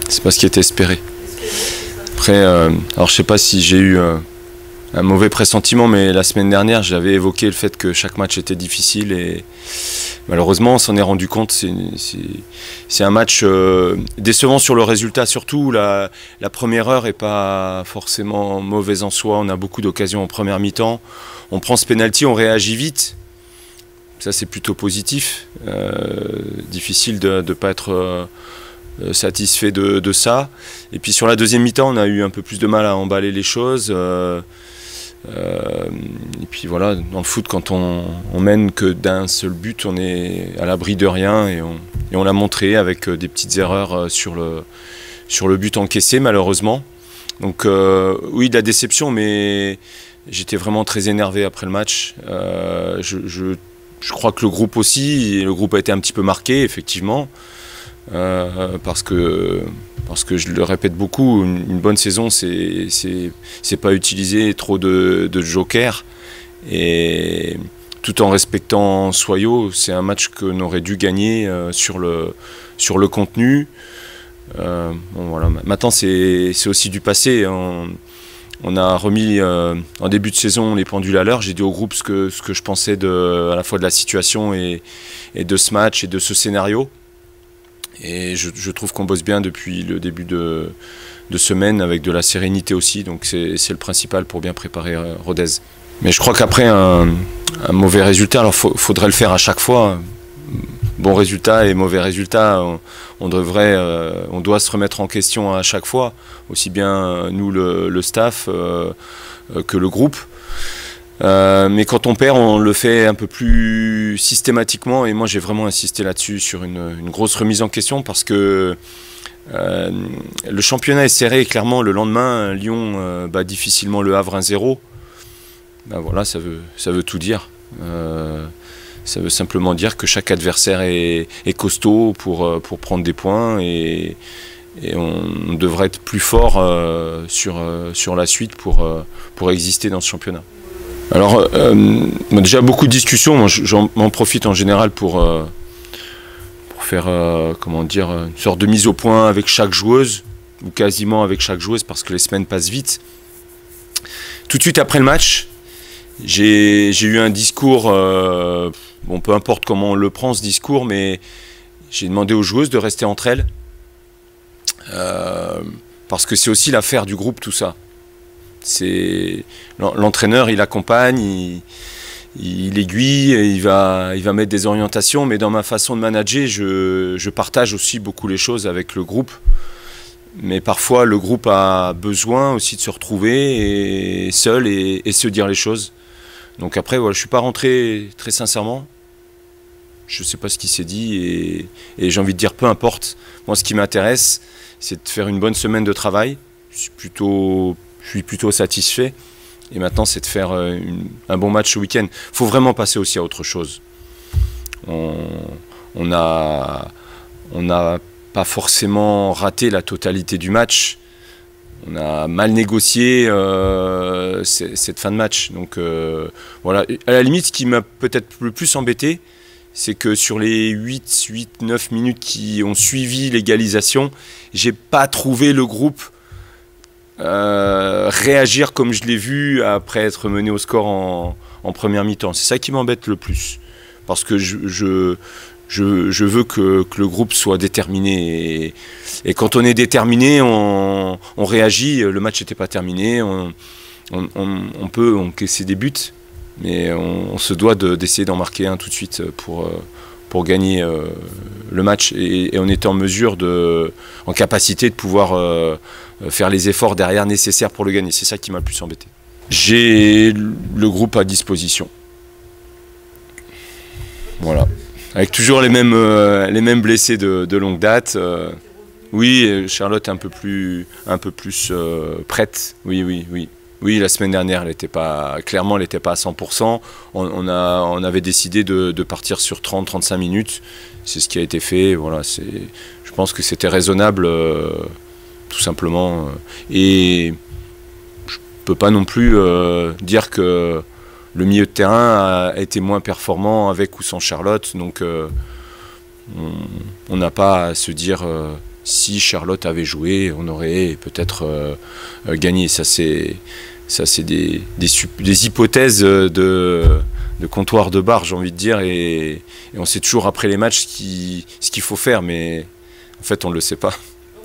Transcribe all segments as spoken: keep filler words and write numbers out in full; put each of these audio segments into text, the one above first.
c'est pas ce qui était espéré. Après, euh, alors je sais pas si j'ai eu euh, un mauvais pressentiment, mais la semaine dernière, j'avais évoqué le fait que chaque match était difficile et malheureusement, on s'en est rendu compte. C'est un match euh, décevant sur le résultat, surtout la, la première heure n'est pas forcément mauvaise en soi. On a beaucoup d'occasions en première mi-temps. On prend ce penalty, on réagit vite. Ça, c'est plutôt positif. Euh, difficile de ne pas être euh, satisfait de, de ça. Et puis sur la deuxième mi-temps, on a eu un peu plus de mal à emballer les choses. Euh, Euh, et puis voilà, dans le foot, quand on, on mène que d'un seul but, on est à l'abri de rien et on, et on l'a montré avec des petites erreurs sur le, sur le but encaissé malheureusement. Donc euh, oui, de la déception, mais j'étais vraiment très énervé après le match. Euh, je, je, je crois que le groupe aussi, le groupe a été un petit peu marqué effectivement. Euh, parce que parce que je le répète beaucoup, une, une bonne saison, c'est c'est pas utiliser trop de, de jokers, et tout en respectant Soyaux, c'est un match qu'on aurait dû gagner euh, sur le sur le contenu. Euh, bon, voilà. Maintenant, c'est aussi du passé. On, on a remis euh, en début de saison les pendules à l'heure. J'ai dit au groupe ce que ce que je pensais de à la fois de la situation et, et de ce match et de ce scénario. Et je, je trouve qu'on bosse bien depuis le début de, de semaine avec de la sérénité aussi, donc c'est le principal pour bien préparer euh, Rodez. Mais je crois qu'après un, un mauvais résultat, alors il faudrait le faire à chaque fois, bon résultat et mauvais résultat, on, on, devrait, euh, on doit se remettre en question à chaque fois, aussi bien nous le, le staff euh, que le groupe. Euh, mais quand on perd, on le fait un peu plus systématiquement, et moi j'ai vraiment insisté là-dessus sur une, une grosse remise en question, parce que euh, le championnat est serré et clairement le lendemain Lyon euh, bat difficilement le Havre un zéro. Ben voilà, ça veut, ça veut tout dire. Euh, ça veut simplement dire que chaque adversaire est, est costaud pour, pour prendre des points, et, et on devrait être plus fort euh, sur, euh, sur la suite pour, euh, pour exister dans ce championnat. Alors, euh, déjà beaucoup de discussions, j'en profite en général pour, euh, pour faire euh, comment dire, une sorte de mise au point avec chaque joueuse, ou quasiment avec chaque joueuse, parce que les semaines passent vite. Tout de suite après le match, j'ai eu un discours, euh, bon, peu importe comment on le prend ce discours, mais j'ai demandé aux joueuses de rester entre elles, euh, parce que c'est aussi l'affaire du groupe tout ça. C'est l'entraîneur, il accompagne, il, il aiguille, il va, il va mettre des orientations, mais dans ma façon de manager, je, je partage aussi beaucoup les choses avec le groupe. Mais parfois, le groupe a besoin aussi de se retrouver et seul et, et se dire les choses. Donc après, voilà, je ne suis pas rentré très sincèrement. Je ne sais pas ce qui s'est dit, et, et j'ai envie de dire peu importe. Moi, ce qui m'intéresse, c'est de faire une bonne semaine de travail. Je suis plutôt... Je suis plutôt satisfait, et maintenant c'est de faire une, un bon match ce week-end. Il faut vraiment passer aussi à autre chose. On n'a on a pas forcément raté la totalité du match. On a mal négocié euh, cette fin de match. Donc euh, voilà. À la limite, ce qui m'a peut-être le plus embêté, c'est que sur les huit, huit, neuf minutes qui ont suivi l'égalisation, j'ai pas trouvé le groupe Euh, réagir comme je l'ai vu après être mené au score en, en première mi-temps. C'est ça qui m'embête le plus, parce que je, je, je, je veux que, que le groupe soit déterminé, et, et quand on est déterminé, on, on réagit. Le match n'était pas terminé, on, on, on, on peut encaisser des buts, mais on, on se doit d'essayer de, d'en marquer un tout de suite pour, pour gagner euh, le match, et, et on est en mesure, de, en capacité de pouvoir euh, faire les efforts derrière nécessaires pour le gagner. C'est ça qui m'a le plus embêté. J'ai le groupe à disposition. Voilà. Avec toujours les mêmes, euh, les mêmes blessés de, de longue date. Euh, oui, Charlotte est un peu plus, un peu plus euh, prête. Oui, oui, oui. Oui, la semaine dernière, elle était pas, clairement, elle n'était pas à cent pour cent. On, on, a, on avait décidé de, de partir sur trente à trente-cinq minutes. C'est ce qui a été fait. Voilà, je pense que c'était raisonnable. Euh, tout simplement, et je ne peux pas non plus euh, dire que le milieu de terrain a été moins performant avec ou sans Charlotte, donc euh, on n'a pas à se dire euh, Si Charlotte avait joué, on aurait peut-être euh, gagné. Ça, c'est ça, c'est des, des, des hypothèses de, de comptoir de bar, j'ai envie de dire. Et, et on sait toujours après les matchs ce qu'il ce qu'il faut faire, mais en fait, on ne le sait pas.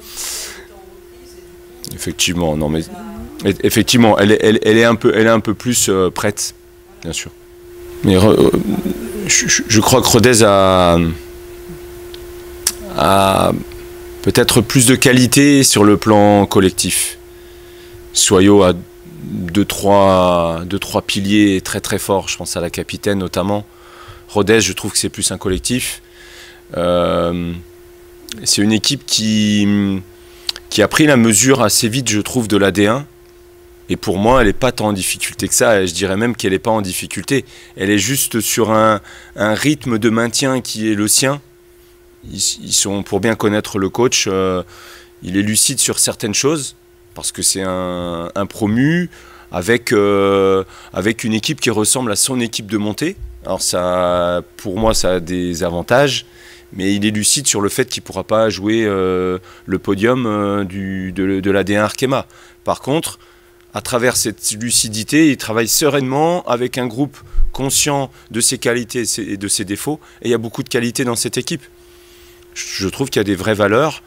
Effectivement, non, mais effectivement, elle est, elle, elle est un peu, elle est un peu plus euh, prête, bien sûr. Mais euh, je, je crois que Rodez a, a peut-être plus de qualité sur le plan collectif. Soyot a deux trois, deux, trois piliers très très forts, je pense à la capitaine notamment. Rodez, je trouve que c'est plus un collectif. Euh, c'est une équipe qui, qui a pris la mesure assez vite, je trouve, de l'A D un. Et pour moi, elle n'est pas tant en difficulté que ça. Et je dirais même qu'elle n'est pas en difficulté. Elle est juste sur un, un rythme de maintien qui est le sien. Ils, ils sont, pour bien connaître le coach, euh, il est lucide sur certaines choses, parce que c'est un, un promu avec, euh, avec une équipe qui ressemble à son équipe de montée. Alors ça, pour moi, ça a des avantages, mais il est lucide sur le fait qu'il ne pourra pas jouer euh, le podium euh, du, de, de l'A D un Arkema. Par contre, à travers cette lucidité, il travaille sereinement avec un groupe conscient de ses qualités et de ses défauts. Et il y a beaucoup de qualités dans cette équipe. Je trouve qu'il y a des vraies valeurs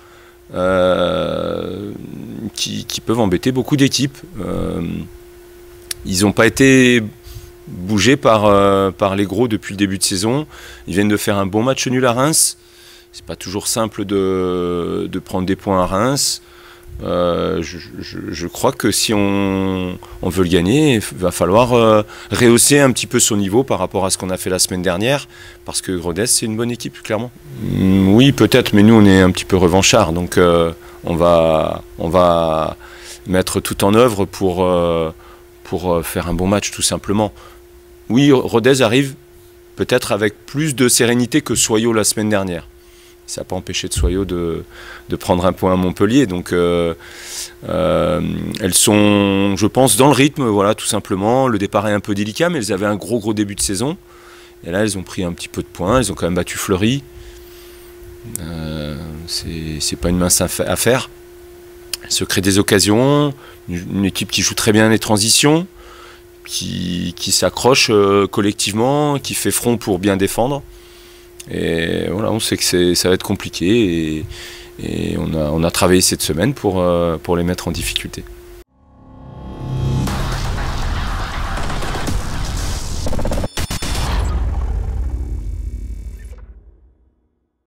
euh, qui, qui peuvent embêter beaucoup d'équipes. Euh, ils n'ont pas été bougés par, euh, par les gros depuis le début de saison. Ils viennent de faire un bon match nul à Reims. C'est pas toujours simple de, de prendre des points à Reims. Euh, je, je, je crois que si on, on veut le gagner, il va falloir euh, rehausser un petit peu son niveau par rapport à ce qu'on a fait la semaine dernière, parce que Rodez, c'est une bonne équipe, clairement. Mm, oui, peut-être, mais nous, on est un petit peu revanchards, donc euh, on, va, on va mettre tout en œuvre pour, euh, pour faire un bon match, tout simplement. Oui, Rodez arrive peut-être avec plus de sérénité que Soyot la semaine dernière. Ça n'a pas empêché de Soyot de, de prendre un point à Montpellier. Donc euh, euh, elles sont, je pense, dans le rythme, voilà, tout simplement. Le départ est un peu délicat, mais elles avaient un gros gros début de saison. Et là, elles ont pris un petit peu de points. Elles ont quand même battu Fleury. Euh, c'est pas une mince affaire. Elles se créent des occasions. Une, une équipe qui joue très bien les transitions, qui, qui s'accroche euh, collectivement, qui fait front pour bien défendre. Et voilà, on sait que ça va être compliqué et, et on, a, on a travaillé cette semaine pour, euh, pour les mettre en difficulté.